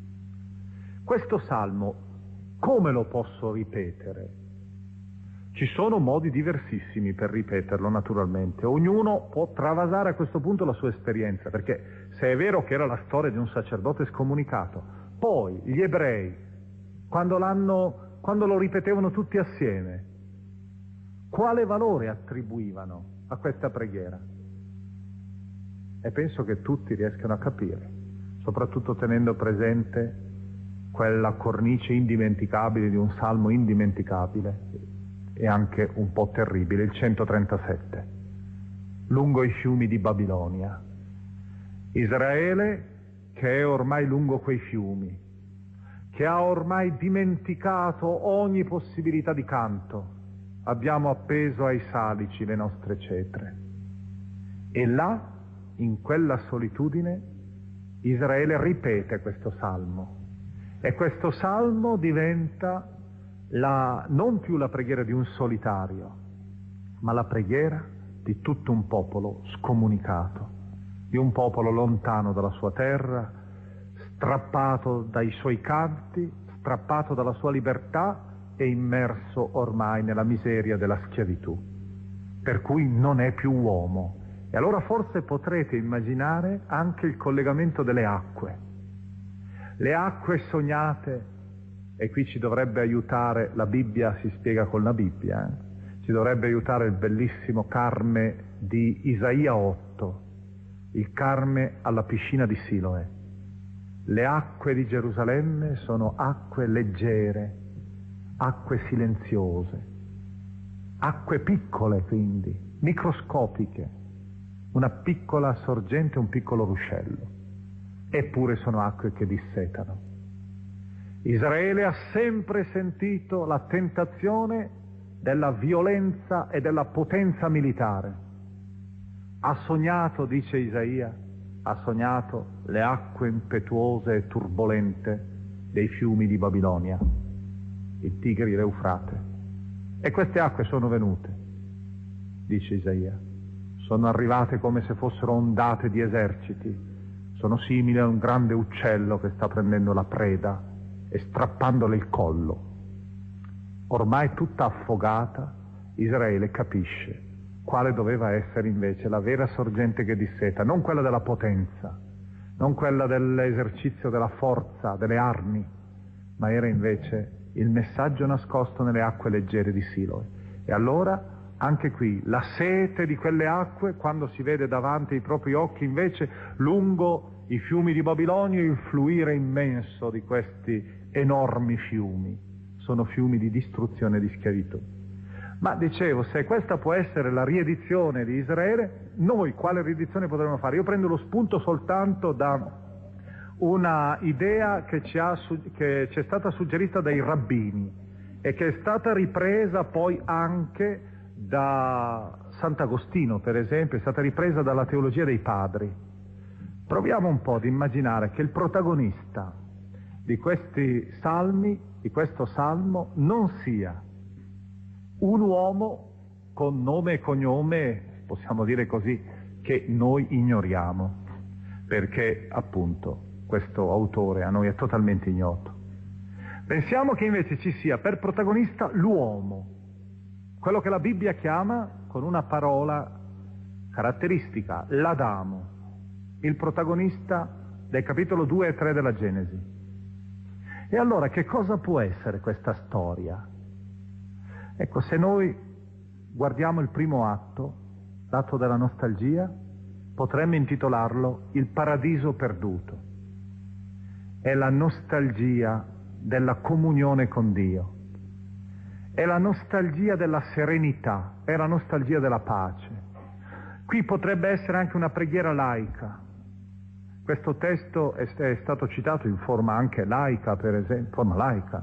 Questo salmo, come lo posso ripetere? Ci sono modi diversissimi per ripeterlo, naturalmente. Ognuno può travasare a questo punto la sua esperienza, perché se è vero che era la storia di un sacerdote scomunicato, poi gli ebrei, quando l'hanno, quando lo ripetevano tutti assieme, quale valore attribuivano a questa preghiera? E penso che tutti riescano a capire, soprattutto tenendo presente quella cornice indimenticabile di un salmo indimenticabile e anche un po' terribile, il centotrentasette, lungo i fiumi di Babilonia. Israele, che è ormai lungo quei fiumi, che ha ormai dimenticato ogni possibilità di canto, abbiamo appeso ai salici le nostre cetre. E là, in quella solitudine, Israele ripete questo salmo. E questo salmo diventa la, non più la preghiera di un solitario, ma la preghiera di tutto un popolo scomunicato, di un popolo lontano dalla sua terra, strappato dai suoi canti, strappato dalla sua libertà e immerso ormai nella miseria della schiavitù, per cui non è più uomo. E allora forse potrete immaginare anche il collegamento delle acque. Le acque sognate, e qui ci dovrebbe aiutare, la Bibbia si spiega con la Bibbia, eh? Ci dovrebbe aiutare il bellissimo Carme di Isaia otto, il Carme alla piscina di Siloe. Le acque di Gerusalemme sono acque leggere, acque silenziose, acque piccole quindi, microscopiche, una piccola sorgente, un piccolo ruscello. Eppure sono acque che dissetano. Israele ha sempre sentito la tentazione della violenza e della potenza militare. Ha sognato, dice Isaia, ha sognato le acque impetuose e turbolente dei fiumi di Babilonia, il Tigri e l'Eufrate. E queste acque sono venute, dice Isaia, sono arrivate come se fossero ondate di eserciti, sono simili a un grande uccello che sta prendendo la preda e strappandole il collo. Ormai tutta affogata, Israele capisce quale doveva essere invece la vera sorgente che disseta, non quella della potenza, non quella dell'esercizio della forza, delle armi, ma era invece il messaggio nascosto nelle acque leggere di Siloe. E allora, anche qui, la sete di quelle acque, quando si vede davanti ai propri occhi invece lungo i fiumi di Babilonia il fluire immenso di questi enormi fiumi, sono fiumi di distruzione e di schiavitù. Ma dicevo, se questa può essere la riedizione di Israele, noi quale riedizione potremmo fare? Io prendo lo spunto soltanto da una idea che ci, ha, che ci è stata suggerita dai rabbini. e che è stata ripresa poi anche da Sant'Agostino, per esempio, è stata ripresa dalla teologia dei padri. Proviamo un po' ad immaginare che il protagonista di questi salmi, di questo salmo, non sia un uomo con nome e cognome, possiamo dire così, che noi ignoriamo, perché appunto questo autore a noi è totalmente ignoto. Pensiamo che invece ci sia per protagonista l'uomo, quello che la Bibbia chiama con una parola caratteristica, l'Adamo, il protagonista del capitolo due e tre della Genesi. E allora che cosa può essere questa storia? Ecco, se noi guardiamo il primo atto, l'atto della nostalgia, potremmo intitolarlo Il paradiso perduto. È la nostalgia della comunione con Dio, è la nostalgia della serenità, è la nostalgia della pace. Qui potrebbe essere anche una preghiera laica. Questo testo è, è stato citato in forma anche laica, per esempio, forma laica,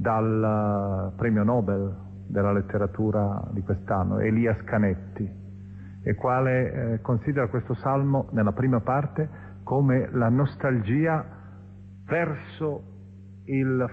dal uh, premio Nobel della letteratura di quest'anno, Elias Canetti, il quale eh, considera questo salmo nella prima parte come la nostalgia verso il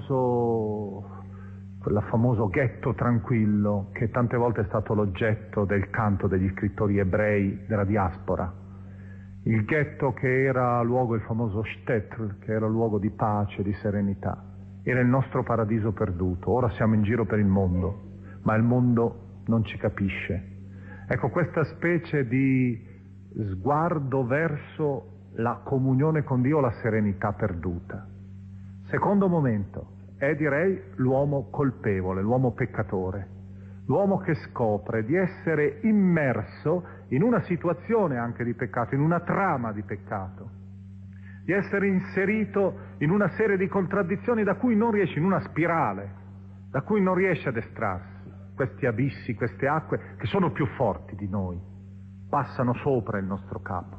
famoso, quel famoso ghetto tranquillo che tante volte è stato l'oggetto del canto degli scrittori ebrei della diaspora. Il ghetto che era luogo, il famoso shtetl, che era luogo di pace, di serenità. Era il nostro paradiso perduto. Ora siamo in giro per il mondo, ma il mondo non ci capisce. Ecco, questa specie di sguardo verso la comunione con Dio, la serenità perduta. Secondo momento è, direi, l'uomo colpevole, l'uomo peccatore, l'uomo che scopre di essere immerso in una situazione anche di peccato, in una trama di peccato, di essere inserito in una serie di contraddizioni da cui non riesce, in una spirale, da cui non riesce ad estrarsi. Questi abissi, queste acque che sono più forti di noi, passano sopra il nostro capo.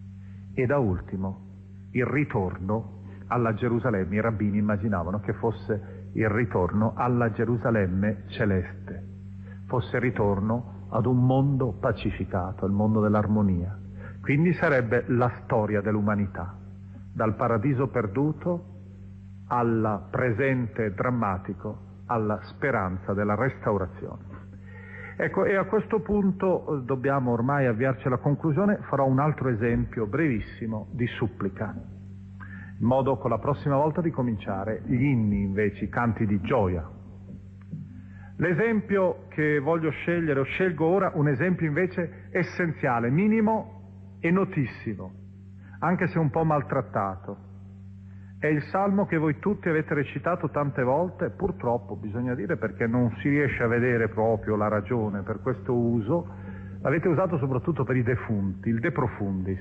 E da ultimo, il ritorno alla Gerusalemme. I rabbini immaginavano che fosse il ritorno alla Gerusalemme celeste, fosse il ritorno ad un mondo pacificato, il mondo dell'armonia. Quindi sarebbe la storia dell'umanità, dal paradiso perduto al presente drammatico, alla speranza della restaurazione. Ecco, e a questo punto eh, dobbiamo ormai avviarci alla conclusione. Farò un altro esempio brevissimo di supplica, in modo con la prossima volta di cominciare gli inni, invece, i canti di gioia. L'esempio che voglio scegliere, o scelgo ora, un esempio invece essenziale, minimo e notissimo, anche se un po' maltrattato. È il salmo che voi tutti avete recitato tante volte, purtroppo bisogna dire, perché non si riesce a vedere proprio la ragione per questo uso. L'avete usato soprattutto per i defunti, il De Profundis.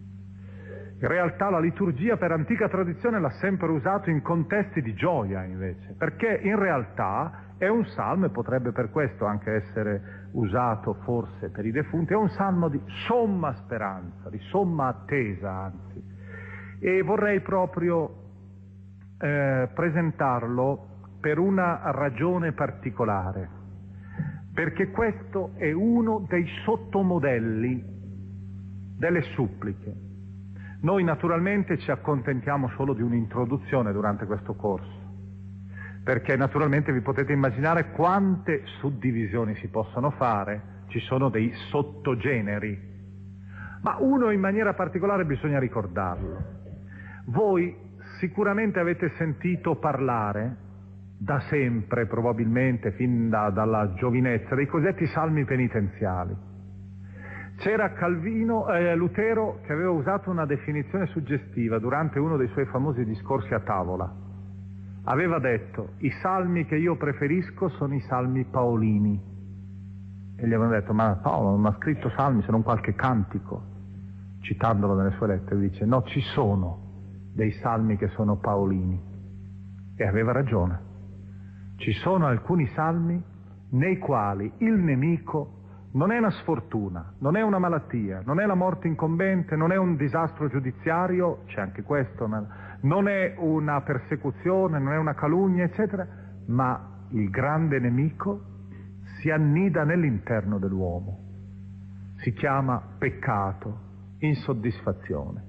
In realtà la liturgia per antica tradizione l'ha sempre usato in contesti di gioia invece, perché in realtà è un salmo, e potrebbe per questo anche essere usato forse per i defunti, è un salmo di somma speranza, di somma attesa anzi. E vorrei proprio eh, presentarlo per una ragione particolare, perché questo è uno dei sottomodelli delle suppliche. Noi naturalmente ci accontentiamo solo di un'introduzione durante questo corso, perché naturalmente vi potete immaginare quante suddivisioni si possono fare, ci sono dei sottogeneri, ma uno in maniera particolare bisogna ricordarlo. Voi sicuramente avete sentito parlare, da sempre probabilmente, fin da, dalla giovinezza, dei cosiddetti salmi penitenziali. C'era Calvino, eh, Lutero, che aveva usato una definizione suggestiva durante uno dei suoi famosi discorsi a tavola. Aveva detto: i salmi che io preferisco sono i salmi paolini. E gli avevano detto: ma Paolo non ha scritto salmi se non qualche cantico? Citandolo nelle sue lettere dice: no, ci sono dei salmi che sono paolini. E aveva ragione. Ci sono alcuni salmi nei quali il nemico non è una sfortuna, non è una malattia, non è la morte incombente, non è un disastro giudiziario, c'è anche questo, non è una persecuzione, non è una calunnia, eccetera, ma il grande nemico, si annida nell'interno dell'uomo. Si chiama peccato, insoddisfazione.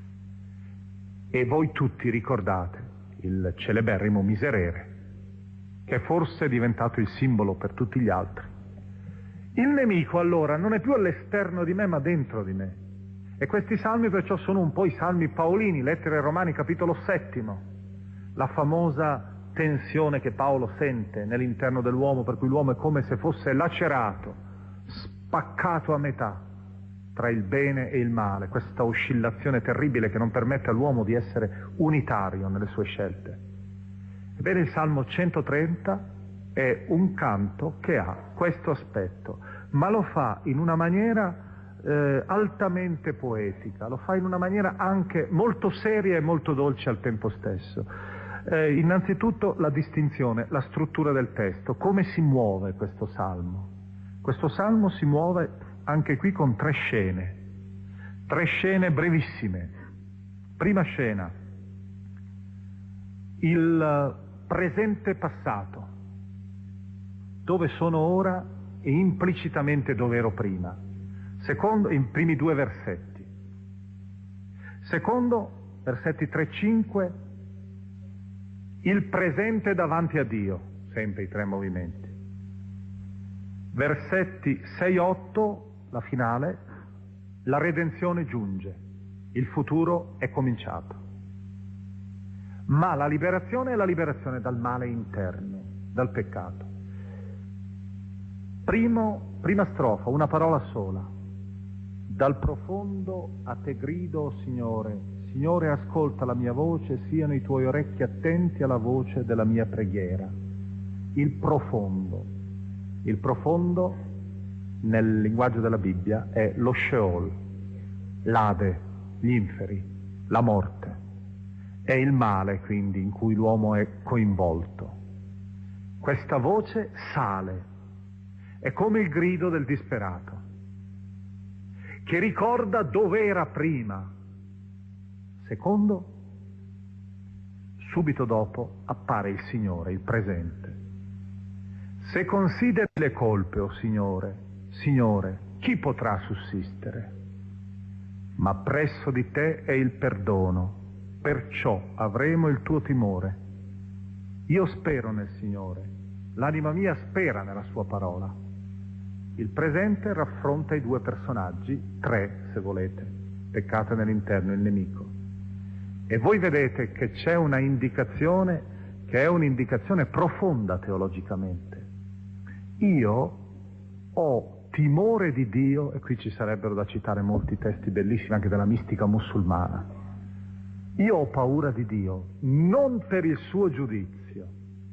E voi tutti ricordate il celeberrimo miserere, che forse è diventato il simbolo per tutti gli altri. Il nemico allora non è più all'esterno di me, ma dentro di me. E questi salmi perciò sono un po' i salmi paolini, lettere ai Romani capitolo settimo, la famosa tensione che Paolo sente nell'interno dell'uomo, per cui l'uomo è come se fosse lacerato, spaccato a metà tra il bene e il male, questa oscillazione terribile che non permette all'uomo di essere unitario nelle sue scelte. Ebbene, il Salmo centotrenta è un canto che ha questo aspetto, ma lo fa in una maniera eh, altamente poetica, lo fa in una maniera anche molto seria e molto dolce al tempo stesso. Eh, innanzitutto la distinzione, la struttura del testo, come si muove questo Salmo. Questo Salmo si muove anche qui con tre scene, tre scene brevissime. Prima scena, il presente passato, dove sono ora e implicitamente dove ero prima. Secondo, i primi due versetti. Secondo, versetti tre cinque, il presente davanti a Dio, sempre i tre movimenti. Versetti sei otto, la finale, la redenzione giunge, il futuro è cominciato. Ma la liberazione è la liberazione dal male interno, dal peccato. Primo, prima strofa, una parola sola. Dal profondo a te grido, Signore, Signore ascolta la mia voce, siano i tuoi orecchi attenti alla voce della mia preghiera. Il profondo. Il profondo, nel linguaggio della Bibbia, è lo Sheol, l'Ade, gli inferi, la morte. È il male, quindi, in cui l'uomo è coinvolto. Questa voce sale, è come il grido del disperato, che ricorda dove era prima. Secondo, subito dopo appare il Signore, il presente. Se consideri le colpe, o Signore, Signore, chi potrà sussistere? Ma presso di te è il perdono, perciò avremo il tuo timore. Io spero nel Signore, l'anima mia spera nella sua parola. Il presente raffronta i due personaggi, tre se volete, peccato nell'interno, il nemico. E voi vedete che c'è una indicazione, che è un'indicazione profonda teologicamente. Io ho timore di Dio, e qui ci sarebbero da citare molti testi bellissimi anche della mistica musulmana. Io ho paura di Dio, non per il suo giudizio.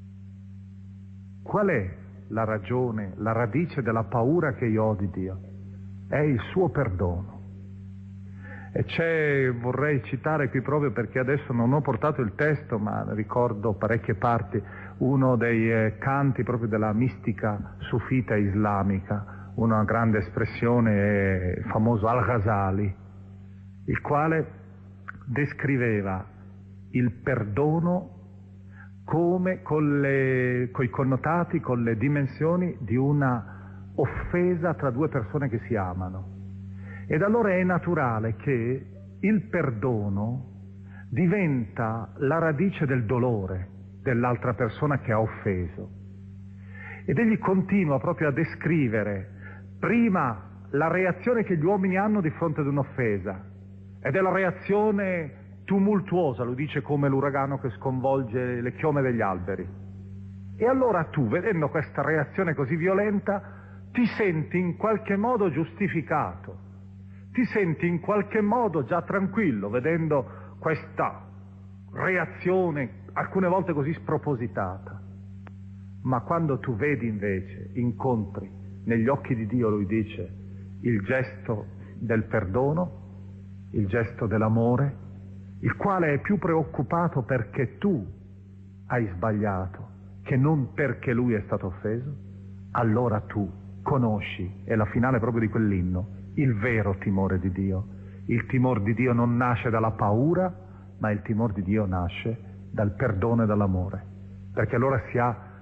Qual è la ragione, la radice della paura che io ho di Dio? È il suo perdono. E c'è, vorrei citare qui proprio perché adesso non ho portato il testo, ma ricordo parecchie parti, uno dei eh, canti proprio della mistica sufita islamica, una grande espressione, eh, il famoso Al-Ghazali, il quale descriveva il perdono come con le, coi connotati, con le dimensioni di una offesa tra due persone che si amano. Ed allora è naturale che il perdono diventa la radice del dolore dell'altra persona che ha offeso. Ed egli continua proprio a descrivere prima la reazione che gli uomini hanno di fronte ad un'offesa, ed è la reazione tumultuosa, lo dice come l'uragano che sconvolge le chiome degli alberi. E allora tu, vedendo questa reazione così violenta, ti senti in qualche modo giustificato, ti senti in qualche modo già tranquillo, vedendo questa reazione alcune volte così spropositata. Ma quando tu vedi invece, incontri negli occhi di Dio, lui dice, il gesto del perdono, il gesto dell'amore, il quale è più preoccupato perché tu hai sbagliato che non perché lui è stato offeso, allora tu conosci, è la finale proprio di quell'inno, il vero timore di Dio. Il timore di Dio non nasce dalla paura, ma il timore di Dio nasce dal perdono e dall'amore, perché allora si ha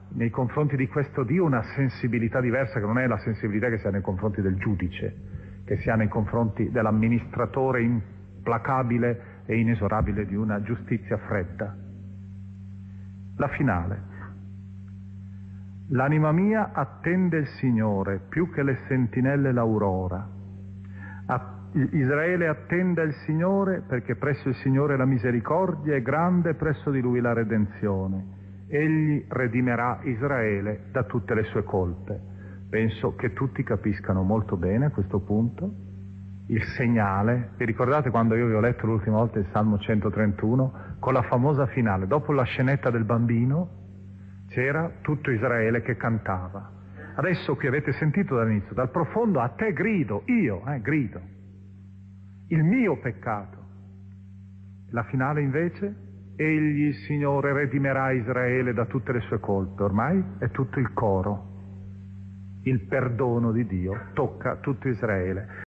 nei confronti di questo Dio una sensibilità diversa, che non è la sensibilità che si ha nei confronti del giudice, che si ha nei confronti dell'amministratore implacabile e inesorabile di una giustizia fredda. La finale. L'anima mia attende il Signore più che le sentinelle l'aurora. Israele attende il Signore perché presso il Signore la misericordia è grande e presso di Lui la redenzione. Egli redimerà Israele da tutte le sue colpe. Penso che tutti capiscano molto bene a questo punto il segnale. Vi ricordate quando io vi ho letto l'ultima volta il Salmo centotrentuno con la famosa finale? Dopo la scenetta del bambino c'era tutto Israele che cantava. Adesso qui avete sentito dall'inizio, dal profondo a te grido, io eh, grido, il mio peccato. La finale invece? Egli, Signore, redimerà Israele da tutte le sue colpe. Ormai è tutto il coro. Il perdono di Dio tocca tutto Israele.